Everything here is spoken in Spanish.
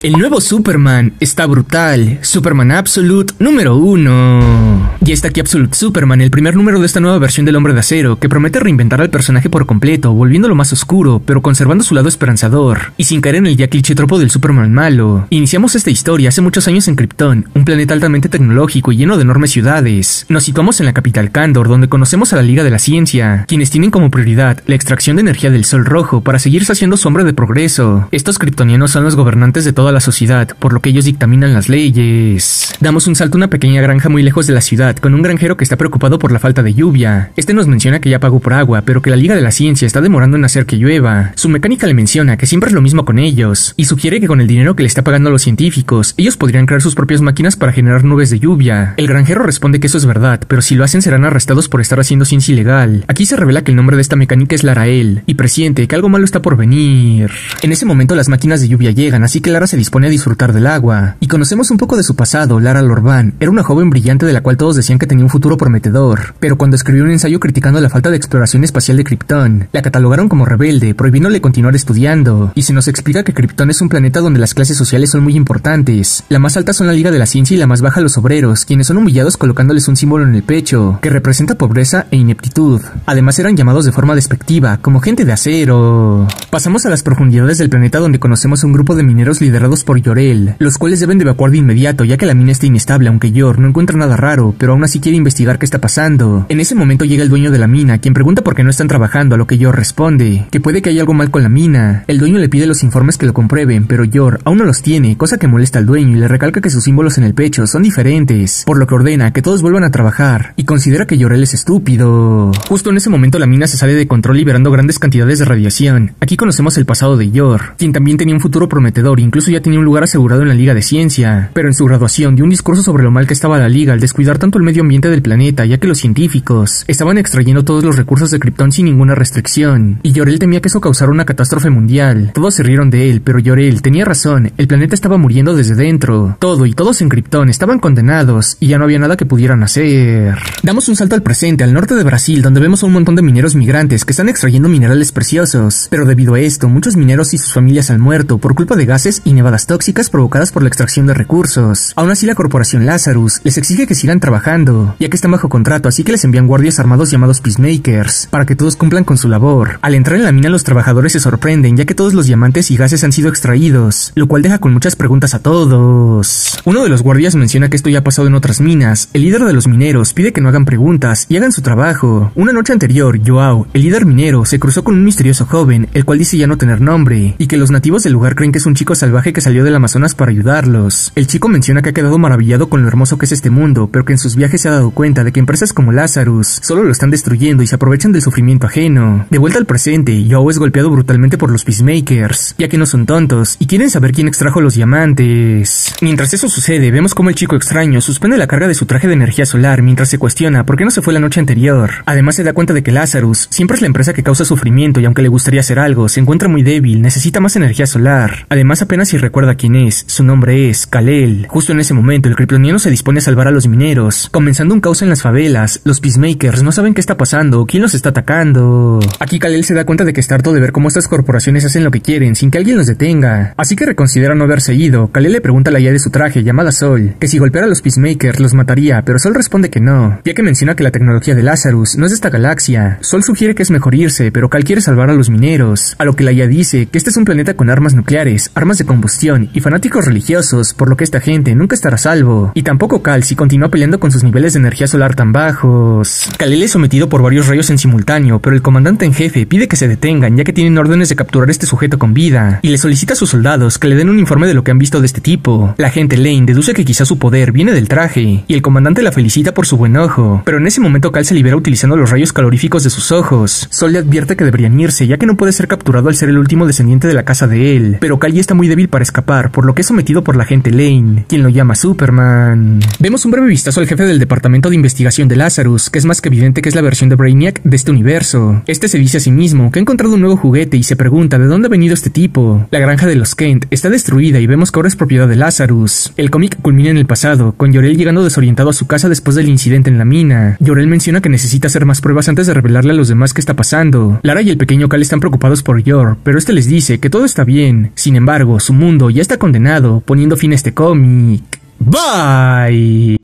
El nuevo Superman está brutal. Superman Absolute número 1. Y está aquí Absolute Superman, el primer número de esta nueva versión del Hombre de Acero, que promete reinventar al personaje por completo, volviéndolo más oscuro, pero conservando su lado esperanzador, y sin caer en el ya cliché tropo del Superman malo. Iniciamos esta historia hace muchos años en Krypton, un planeta altamente tecnológico y lleno de enormes ciudades. Nos situamos en la capital Kandor, donde conocemos a la Liga de la Ciencia, quienes tienen como prioridad la extracción de energía del Sol Rojo para seguir saciando su hambre de progreso. Estos kryptonianos son los gobernantes de toda la sociedad, por lo que ellos dictaminan las leyes. Damos un salto a una pequeña granja muy lejos de la ciudad, con un granjero que está preocupado por la falta de lluvia. Este nos menciona que ya pagó por agua, pero que la Liga de la Ciencia está demorando en hacer que llueva. Su mecánica le menciona que siempre es lo mismo con ellos, y sugiere que con el dinero que le está pagando a los científicos, ellos podrían crear sus propias máquinas para generar nubes de lluvia. El granjero responde que eso es verdad, pero si lo hacen serán arrestados por estar haciendo ciencia ilegal. Aquí se revela que el nombre de esta mecánica es Lara-El, y presiente que algo malo está por venir. En ese momento las máquinas de lluvia llegan, así que Lara se dispone a disfrutar del agua. Y conocemos un poco de su pasado. Lara Lorban era una joven brillante de la cual todos decían que tenía un futuro prometedor, pero cuando escribió un ensayo criticando la falta de exploración espacial de Krypton, la catalogaron como rebelde, prohibiéndole continuar estudiando. Y se nos explica que Krypton es un planeta donde las clases sociales son muy importantes. La más alta son la Liga de la Ciencia y la más baja los obreros, quienes son humillados colocándoles un símbolo en el pecho, que representa pobreza e ineptitud. Además eran llamados de forma despectiva, como gente de acero. Pasamos a las profundidades del planeta, donde conocemos a un grupo de mineros liderados por Jor-El, los cuales deben de evacuar de inmediato, ya que la mina está inestable, aunque Yor no encuentra nada raro, pero aún así quiere investigar qué está pasando. En ese momento llega el dueño de la mina, quien pregunta por qué no están trabajando, a lo que Yor responde que puede que haya algo mal con la mina. El dueño le pide los informes que lo comprueben, pero Yor aún no los tiene, cosa que molesta al dueño, y le recalca que sus símbolos en el pecho son diferentes, por lo que ordena que todos vuelvan a trabajar, y considera que Jor-El es estúpido. Justo en ese momento la mina se sale de control, liberando grandes cantidades de radiación. Aquí conocemos el pasado de Yor, quien también tenía un futuro prometedor, incluso ya tenía un lugar asegurado en la Liga de Ciencia, pero en su graduación dio un discurso sobre lo mal que estaba la Liga al descuidar tanto el medio ambiente del planeta, ya que los científicos estaban extrayendo todos los recursos de Krypton sin ninguna restricción, y Jor-El temía que eso causara una catástrofe mundial. Todos se rieron de él, pero Jor-El tenía razón, el planeta estaba muriendo desde dentro. Todo y todos en Krypton estaban condenados, y ya no había nada que pudieran hacer. Damos un salto al presente, al norte de Brasil, donde vemos a un montón de mineros migrantes que están extrayendo minerales preciosos, pero debido a esto, muchos mineros y sus familias han muerto por culpa de gases y nevadas tóxicas provocadas por la extracción de recursos. Aún así, la corporación Lazarus les exige que sigan trabajando, ya que están bajo contrato, así que les envían guardias armados llamados Peacemakers, para que todos cumplan con su labor. Al entrar en la mina, los trabajadores se sorprenden, ya que todos los diamantes y gases han sido extraídos, lo cual deja con muchas preguntas a todos. Uno de los guardias menciona que esto ya ha pasado en otras minas. El líder de los mineros pide que no hagan preguntas y hagan su trabajo. Una noche anterior, Joao, el líder minero, se cruzó con un misterioso joven, el cual dice ya no tener nombre, y que los nativos del lugar creen que es un chico salvaje que salió del Amazonas para ayudarlos. El chico menciona que ha quedado maravillado con lo hermoso que es este mundo, pero que en sus viajes se ha dado cuenta de que empresas como Lazarus solo lo están destruyendo y se aprovechan del sufrimiento ajeno. De vuelta al presente, Joao es golpeado brutalmente por los Peacemakers, ya que no son tontos y quieren saber quién extrajo los diamantes. Mientras eso sucede, vemos como el chico extraño suspende la carga de su traje de energía solar mientras se cuestiona por qué no se fue la noche anterior. Además se da cuenta de que Lazarus siempre es la empresa que causa sufrimiento, y aunque le gustaría hacer algo, se encuentra muy débil, necesita más energía solar. Además apenas si recuerda quién es, su nombre es Kal-El. Justo en ese momento el kryptoniano se dispone a salvar a los mineros, comenzando un caos en las favelas. Los Peacemakers no saben qué está pasando o quién los está atacando. Aquí Kal-El se da cuenta de que está harto de ver cómo estas corporaciones hacen lo que quieren sin que alguien los detenga, así que reconsidera no haberse ido. Kal-El le pregunta a la IA de su traje, llamada Sol, que si golpeara a los Peacemakers los mataría, pero Sol responde que no, ya que menciona que la tecnología de Lazarus no es de esta galaxia. Sol sugiere que es mejor irse, pero Kal quiere salvar a los mineros, a lo que la IA dice que este es un planeta con armas nucleares, armas de combustión y fanáticos religiosos, por lo que esta gente nunca estará a salvo, y tampoco Kal si continúa peleando con sus niveles de energía solar tan bajos. Kal-El es sometido por varios rayos en simultáneo, pero el comandante en jefe pide que se detengan, ya que tienen órdenes de capturar a este sujeto con vida, y le solicita a sus soldados que le den un informe de lo que han visto de este tipo. La agente Lane deduce que quizá su poder viene del traje, y el comandante la felicita por su buen ojo, pero en ese momento Kal se libera utilizando los rayos caloríficos de sus ojos. Sol le advierte que deberían irse, ya que no puede ser capturado al ser el último descendiente de la casa de él, pero Kal ya está muy débil para escapar, por lo que es sometido por la agente Lane, quien lo llama Superman. Vemos un breve vistazo al jefe del departamento de investigación de Lazarus, que es más que evidente que es la versión de Brainiac de este universo. Este se dice a sí mismo que ha encontrado un nuevo juguete y se pregunta de dónde ha venido este tipo. La granja de los Kent está destruida y vemos que ahora es propiedad de Lazarus. El cómic culmina en el pasado, con Jor-El llegando desorientado a su casa después del incidente en la mina. Jor-El menciona que necesita hacer más pruebas antes de revelarle a los demás qué está pasando. Lara y el pequeño Kal están preocupados por Yor, pero este les dice que todo está bien. Sin embargo, su mundo mundo ya está condenado, poniendo fin a este cómic. Bye.